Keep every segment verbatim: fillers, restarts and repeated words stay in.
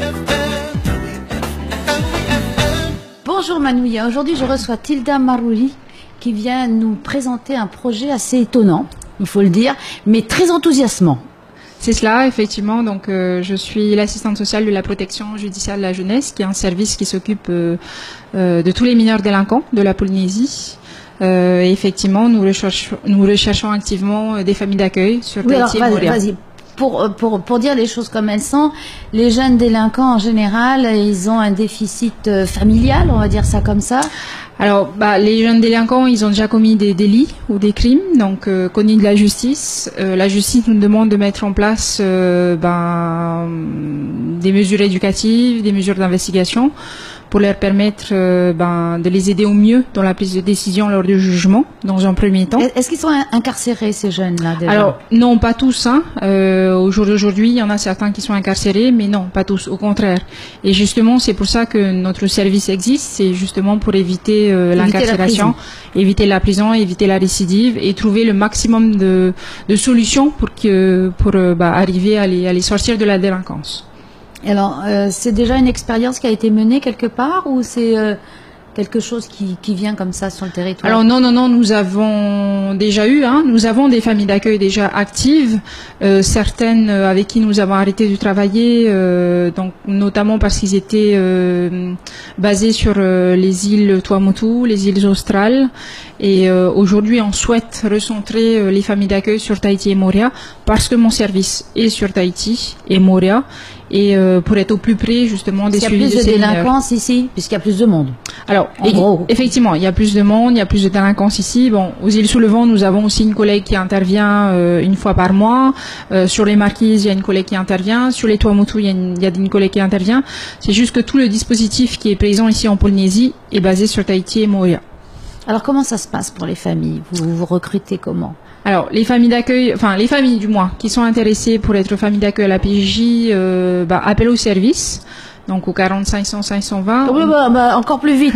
Bonjour Manouya, aujourd'hui je reçois Tilda Marouri qui vient nous présenter un projet assez étonnant, il faut le dire, mais très enthousiasmant. C'est cela, effectivement. Donc, euh, je suis l'assistante sociale de la protection judiciaire de la jeunesse, qui est un service qui s'occupe euh, euh, de tous les mineurs délinquants de la Polynésie. Euh, et effectivement, nous recherchons, nous recherchons activement des familles d'accueil sur oui, Tahiti et alors, Moorea. Vas-y, pour, pour, pour dire les choses comme elles sont, les jeunes délinquants en général, ils ont un déficit familial, on va dire ça comme ça. Alors, bah, les jeunes délinquants, ils ont déjà commis des délits ou des crimes, donc euh, connus de la justice. Euh, la justice nous demande de mettre en place euh, ben, des mesures éducatives, des mesures d'investigation pour leur permettre euh, ben, de les aider au mieux dans la prise de décision lors du jugement, dans un premier temps. Est-ce qu'ils sont incarcérés, ces jeunes-là, déjà? Alors, non, pas tous. Hein. Euh, au jour d'aujourd'hui, il y en a certains qui sont incarcérés, mais non, pas tous, au contraire. Et justement, c'est pour ça que notre service existe, c'est justement pour éviter, euh, l'incarcération, éviter la prison, éviter la récidive et trouver le maximum de, de solutions pour, que, pour euh, bah, arriver à les, à les sortir de la délinquance. Alors, euh, c'est déjà une expérience qui a été menée quelque part ou c'est euh, quelque chose qui, qui vient comme ça sur le territoire? Alors non, non, non, nous avons déjà eu, hein, nous avons des familles d'accueil déjà actives, euh, certaines avec qui nous avons arrêté de travailler, euh, donc notamment parce qu'ils étaient euh, basés sur euh, les îles Tuamotu, les îles australes, et euh, aujourd'hui on souhaite recentrer euh, les familles d'accueil sur Tahiti et Moorea parce que mon service est sur Tahiti et Moorea. Et euh, pour être au plus près justement des suivis de ces mineurs. Il y a plus de délinquance ici, puisqu'il y a plus de monde. Alors, en et gros, effectivement, il y a plus de monde, il y a plus de délinquance ici. Bon, aux îles sous le vent, nous avons aussi une collègue qui intervient euh, une fois par mois. Euh, sur les Marquises, il y a une collègue qui intervient. Sur les Tuamotu, il y a une, il y a une collègue qui intervient. C'est juste que tout le dispositif qui est présent ici en Polynésie est basé sur Tahiti et Moorea. Alors, comment ça se passe pour les familles? Vous vous recrutez comment? Alors, les familles d'accueil, enfin les familles du moins, qui sont intéressées pour être familles d'accueil à la P J J, euh, bah, appellent au service, donc au quarante cinq cents cinq cent vingt. Oh, bah, bah, encore plus vite.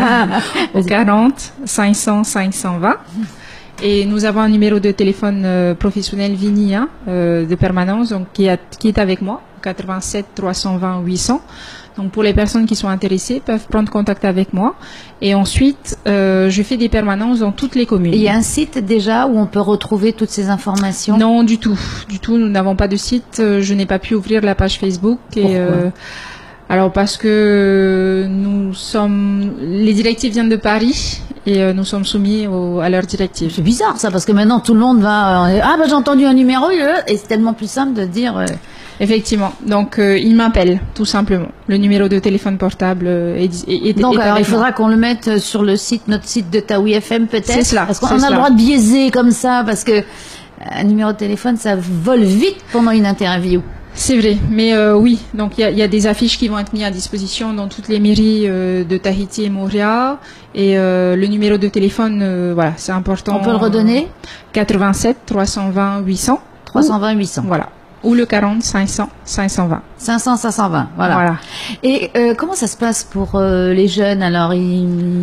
Au quarante cinq cents cinq cent vingt. Et nous avons un numéro de téléphone euh, professionnel Vini hein, euh, de permanence, donc qui, a, qui est avec moi, quatre-vingt-sept trois cent vingt huit cents. Donc pour les personnes qui sont intéressées, peuvent prendre contact avec moi. Et ensuite, euh, je fais des permanences dans toutes les communes. Il y a un site déjà où on peut retrouver toutes ces informations? Non, du tout. Du tout, nous n'avons pas de site. Je n'ai pas pu ouvrir la page Facebook. Et, Pourquoi? euh, alors parce que nous sommes... Les directives viennent de Paris et euh, nous sommes soumis au, à leurs directives. C'est bizarre ça, parce que maintenant tout le monde va... Euh, ah bah j'ai entendu un numéro, et c'est tellement plus simple de dire... Euh, Effectivement. Donc, euh, il m'appelle, tout simplement. Le numéro de téléphone portable euh, est, est, est Donc, est alors, il faudra moi. qu'on le mette sur le site, notre site de Taoui F M, peut-être. C'est cela. Parce qu'on a le droit de biaiser comme ça, parce que un numéro de téléphone, ça vole vite pendant une interview. C'est vrai, mais euh, oui. Donc, il y a, y a des affiches qui vont être mises à disposition dans toutes les mairies euh, de Tahiti et Moorea. Et euh, le numéro de téléphone, euh, voilà, c'est important. On peut le redonner? quatre-vingt-sept trois cent vingt huit cents. trois cent vingt huit cents. Voilà. Ou le quarante cinq cents cinq cent vingt. cinq cents cinq cent vingt, voilà. voilà. Et euh, comment ça se passe pour euh, les jeunes? Alors, ils,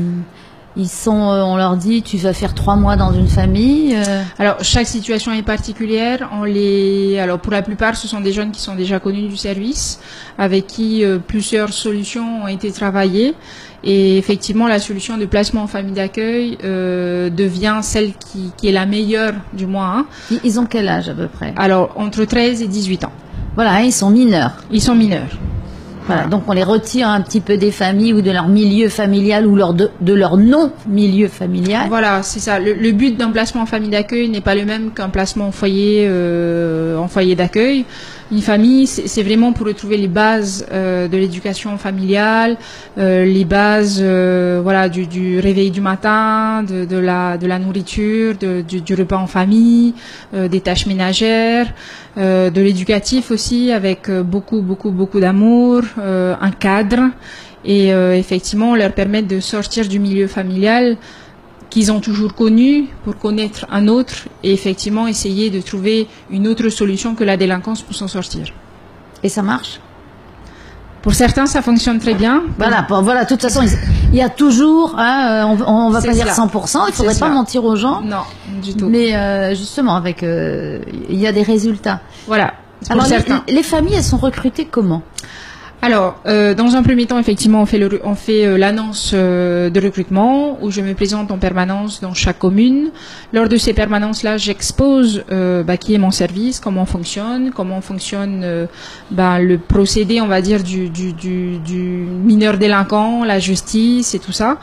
ils sont, euh, on leur dit, tu vas faire trois mois dans une famille. Euh... Alors, chaque situation est particulière. On les, alors pour la plupart, ce sont des jeunes qui sont déjà connus du service, avec qui euh, plusieurs solutions ont été travaillées. Et effectivement, la solution de placement en famille d'accueil euh, devient celle qui, qui est la meilleure, du moins. Hein. Ils ont quel âge à peu près? Alors, entre treize et dix-huit ans. Voilà, ils sont mineurs. Ils sont mineurs. Voilà, voilà. Donc on les retire un petit peu des familles ou de leur milieu familial ou leur de, de leur non-milieu familial. Voilà, c'est ça. Le, le but d'un placement en famille d'accueil n'est pas le même qu'un placement en foyer, euh, en foyer d'accueil. Une famille, c'est vraiment pour retrouver les bases euh, de l'éducation familiale, euh, les bases, euh, voilà, du, du réveil du matin, de, de la de la nourriture, de, du, du repas en famille, euh, des tâches ménagères, euh, de l'éducatif aussi, avec euh, beaucoup beaucoup beaucoup d'amour, euh, un cadre, et euh, effectivement leur permettre de sortir du milieu familial qu'ils ont toujours connu pour connaître un autre et effectivement essayer de trouver une autre solution que la délinquance pour s'en sortir. Et ça marche? Pour certains, ça fonctionne très bien. Voilà, pour, voilà. De toute façon, il y a toujours, hein, on, on va pas dire cent pour cent. Il faudrait pas mentir aux gens. Non, du tout. Mais euh, justement, avec, euh, il y a des résultats. Voilà. Alors, les, les familles, elles sont recrutées comment? Alors, euh, dans un premier temps, effectivement, on fait le, on fait euh, l'annonce euh, de recrutement où je me présente en permanence dans chaque commune. Lors de ces permanences-là, j'expose euh, bah, qui est mon service, comment on fonctionne, comment fonctionne euh, bah, le procédé, on va dire, du, du, du, du mineur délinquant, la justice et tout ça.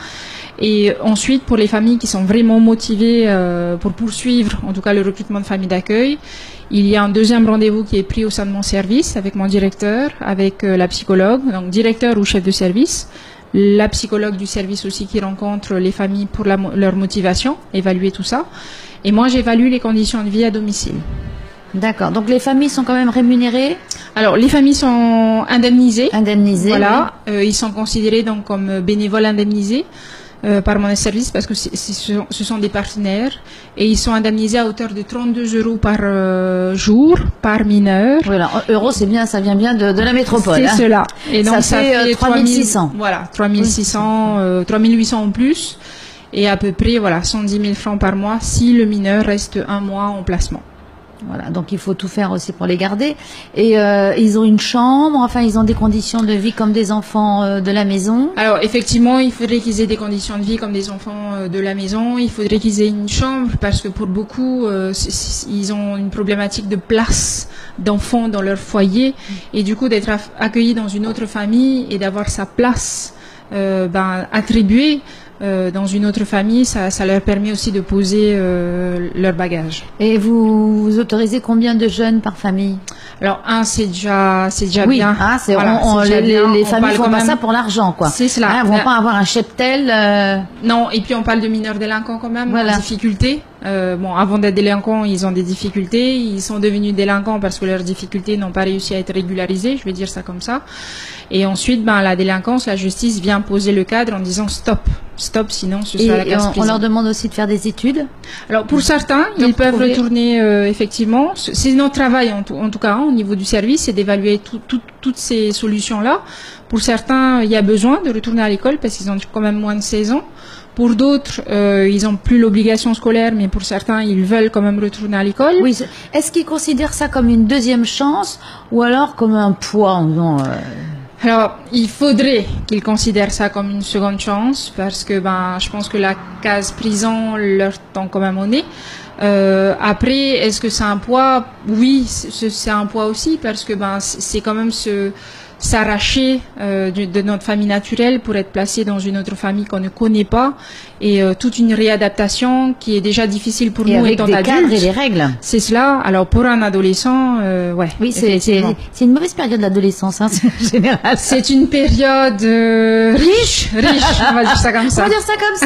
Et ensuite, pour les familles qui sont vraiment motivées euh, pour poursuivre, en tout cas, le recrutement de familles d'accueil, il y a un deuxième rendez-vous qui est pris au sein de mon service avec mon directeur, avec euh, la psychologue, donc directeur ou chef de service, la psychologue du service aussi qui rencontre les familles pour la, leur motivation, évaluer tout ça. Et moi, j'évalue les conditions de vie à domicile. D'accord. Donc les familles sont quand même rémunérées? Alors les familles sont indemnisées. Indemnisées. Voilà. Oui. Euh, ils sont considérés donc comme bénévoles indemnisés. Euh, par mon service parce que c'est, c'est, ce, sont, ce sont des partenaires et ils sont indemnisés à hauteur de trente-deux euros par euh, jour par mineur. Voilà, euros c'est bien, ça vient bien de, de la métropole. C'est hein. cela. Et donc ça, ça fait, fait trois mille six cents. Voilà, trois mille six cents, euh, trois mille huit cents en plus et à peu près voilà cent dix mille francs par mois si le mineur reste un mois en placement. Voilà, donc il faut tout faire aussi pour les garder. Et euh, ils ont une chambre, enfin ils ont des conditions de vie comme des enfants euh, de la maison. Alors effectivement, il faudrait qu'ils aient des conditions de vie comme des enfants euh, de la maison. Il faudrait qu'ils aient une chambre parce que pour beaucoup, euh, c- c- ils ont une problématique de place d'enfants dans leur foyer et du coup d'être aff- accueillis dans une autre famille et d'avoir sa place euh, ben, attribuée. Euh, dans une autre famille, ça, ça leur permet aussi de poser euh, leur bagage. Et vous, vous autorisez combien de jeunes par famille? Alors un, c'est déjà, c'est déjà oui, bien. Ah, c'est, voilà, on, on, c'est les, bien. les On familles font pas même... ça pour l'argent, quoi. C'est cela. Hein, elles vont pas avoir un cheptel. Euh... Non, et puis on parle de mineurs délinquants quand même, voilà. en difficulté. Euh, bon, avant d'être délinquants, ils ont des difficultés. Ils sont devenus délinquants parce que leurs difficultés n'ont pas réussi à être régularisées. Je vais dire ça comme ça. Et ensuite, ben la délinquance, la justice vient poser le cadre en disant stop, stop, sinon ce sera la casse prison. On leur demande aussi de faire des études. Alors pour certains, de ils peuvent trouver... retourner euh, effectivement. C'est notre travail en tout, en tout cas hein, au niveau du service, c'est d'évaluer tout, tout, toutes ces solutions-là. Pour certains, il y a besoin de retourner à l'école parce qu'ils ont quand même moins de seize ans. Pour d'autres, euh, ils n'ont plus l'obligation scolaire, mais pour certains, ils veulent quand même retourner à l'école. Oui. Est-ce qu'ils considèrent ça comme une deuxième chance ou alors comme un poids en disant, euh... Alors, il faudrait qu'ils considèrent ça comme une seconde chance parce que ben, je pense que la case prison leur tend quand même au nez. Euh, après, est-ce que c'est un poids? Oui, c'est, c'est un poids aussi parce que ben, c'est quand même ce s'arracher euh, de, de notre famille naturelle pour être placé dans une autre famille qu'on ne connaît pas et euh, toute une réadaptation qui est déjà difficile pour et nous avec étant des adultes. Cadres et des règles. C'est cela. Alors pour un adolescent, euh, ouais. Oui, c'est, c'est, c'est une mauvaise période de l'adolescence, hein, en général. C'est une période euh, riche, riche. On va dire ça comme ça. On va dire ça comme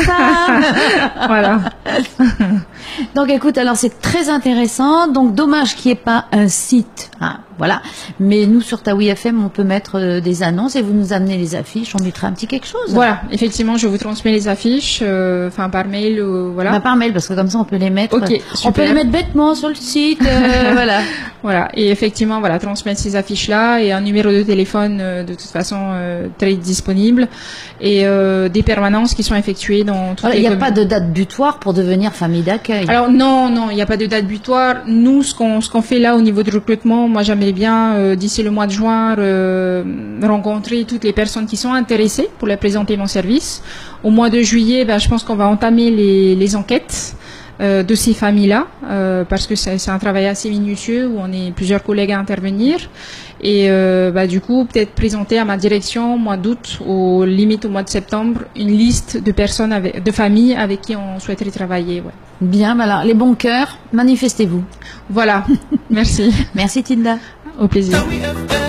ça. Voilà. Donc écoute, alors c'est très intéressant. Donc dommage qu'il n'y ait pas un site. Hein, voilà. Mais nous sur Taoui F M, on peut mettre euh, des annonces et vous nous amenez les affiches. On mettra un petit quelque chose. Voilà. Effectivement, je vous transmets les affiches, euh, enfin par mail, euh, voilà. Bah, par mail parce que comme ça on peut les mettre. Ok. On peut les mettre bêtement sur le site. Euh, voilà. Voilà. Et effectivement, voilà, transmettre ces affiches-là et un numéro de téléphone euh, de toute façon euh, très disponible et euh, des permanences qui sont effectuées dans toutes voilà, les. Il n'y a communes. pas de date butoir pour devenir famille d'accueil. Alors non, non, il n'y a pas de date butoir. Nous, ce qu'on ce qu'on fait là au niveau du recrutement, moi j'aimerais bien euh, d'ici le mois de juin euh, rencontrer toutes les personnes qui sont intéressées pour leur présenter mon service. Au mois de juillet, ben, je pense qu'on va entamer les, les enquêtes euh, de ces familles-là euh, parce que c'est, c'est un travail assez minutieux où on est plusieurs collègues à intervenir. Et euh, bah, du coup, peut-être présenter à ma direction au mois d'août, aux limites au mois de septembre, une liste de personnes, avec, de familles avec qui on souhaiterait travailler. Ouais. Bien, alors les bons cœurs, manifestez-vous. Voilà, merci. Merci Tilda. Au plaisir.